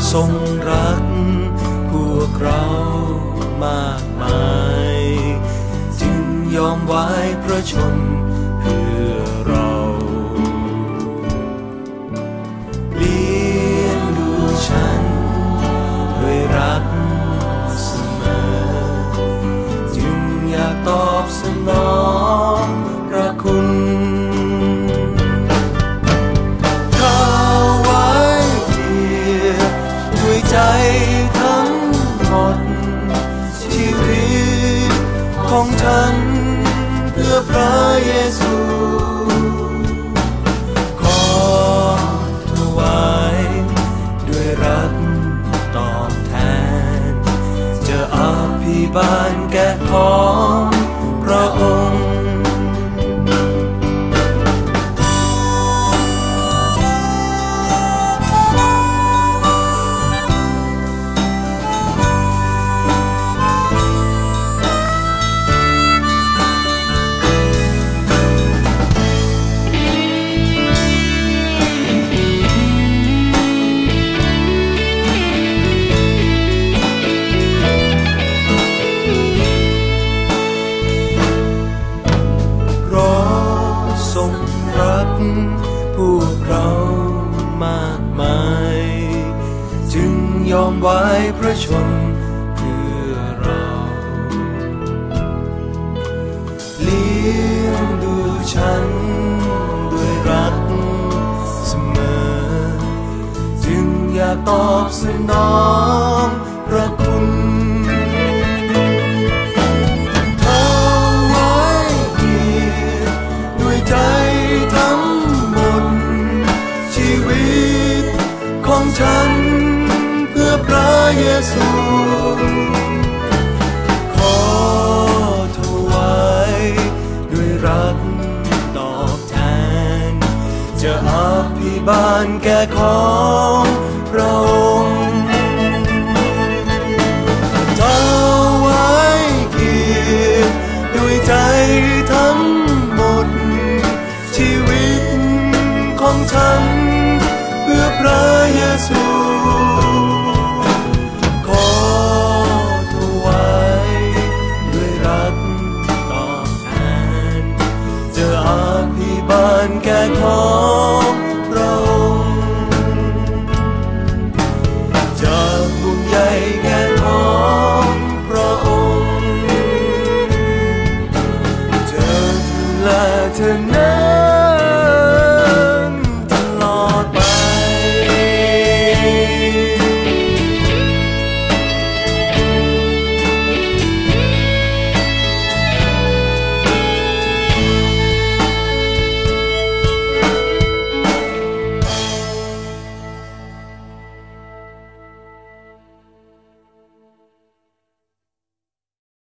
ทรงรักพวกเรามากมายจึงยอมไว้พระชนเพื่อเราเลี้ยงดูฉันด้วยรักเสมอจึงอยากตอบสนองพระคุณใจทั้งหมดชีวิตของฉันเพื่อพระเยซูขอถวายด้วยรักตอบแทนจะอภิบาลแก่ของพระองค์พวกเรามากมายจึงยอมไว้พระชนเพื่อเราเลี้ยงดูฉันด้วยรักเสมอจึงอยากตอบสนองพระคุณของฉันเพื่อพระเยซูขอถวายด้วยรักตอบแทนจะอภิบาลแก่ของพระองค์ถวายเกียรติด้วยใจทั้งหมดชีวิตของฉันเพื่อพระเยซูขอถวายด้วยรักตอบแทนจะอภิบาลแก่ของพระองค์จะบุญใหญ่แก่ของพระองค์เธอและเธอ